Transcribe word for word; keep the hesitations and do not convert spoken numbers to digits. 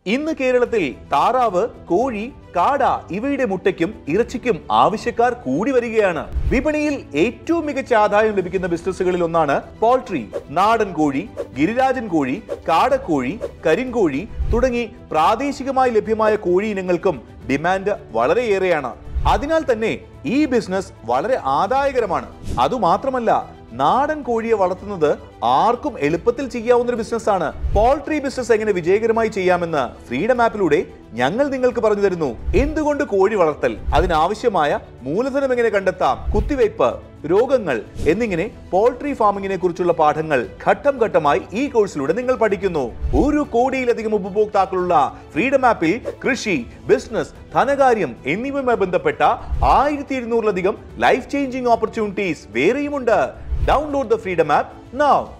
ഇന്ന് കേരളത്തിൽ താറാവ്, കോഴി, കാട ഇവയുടെ മുട്ടയ്ക്കും ഇറച്ചിക്കും ആവശ്യക്കാർ കൂടി വരികയാണ്. വിപണിയിൽ ഏറ്റവും മികച്ച ആദായം ലഭിക്കുന്ന ബിസിനസ്സുകളിൽ ഒന്നാണ് പോൾട്രി. നാടൻ കോഴി, ഗിരിരാജൻ കോഴി, കാടക്കോഴി, കരിങ്കോഴി തുടങ്ങി പ്രാദേശികമായി ലഭ്യമായ കോഴി ഇനങ്ങൾക്കും ഡിമാൻഡ് വളരെയേറെയാണ്. അതിനാൽ തന്നെ ഈ ബിസിനസ് വളരെ ആദായകരമാണ്. അതുമാത്രമല്ല, നാടൻ കോഴിയെ വളർത്തുന്നത് ആർക്കും എളുപ്പത്തിൽ ചെയ്യാവുന്ന ഒരു ബിസിനസ്സാണ്. പോൾട്രി ബിസിനസ് എങ്ങനെ വിജയകരമായി ചെയ്യാമെന്ന് ഫ്രീഡം ആപ്പിലൂടെ ഞങ്ങൾ നിങ്ങൾക്ക് പറഞ്ഞു തരുന്നു. എന്തുകൊണ്ട് കോഴി വളർത്തൽ, അതിനാവശ്യമായ മൂലധനം എങ്ങനെ കണ്ടെത്താം, കുത്തിവയ്പ്, രോഗങ്ങൾ എന്നിങ്ങനെ പോൾട്രി ഫാമിങ്ങിനെ കുറിച്ചുള്ള പാഠങ്ങൾ ഘട്ടം ഘട്ടമായി ഈ കോഴ്സിലൂടെ നിങ്ങൾ പഠിക്കുന്നു. ഒരു കോടിയിലധികം ഉപഭോക്താക്കളുള്ള ഫ്രീഡം ആപ്പിൽ കൃഷി, ബിസിനസ്, ധനകാര്യം എന്നിവയുമായി ബന്ധപ്പെട്ട ആയിരത്തി എഴുന്നൂറിലധികം ലൈഫ് ചേഞ്ചിങ് ഓപ്പർച്യൂണിറ്റീസ് വേറെയുമുണ്ട്. Download the Freedom app now.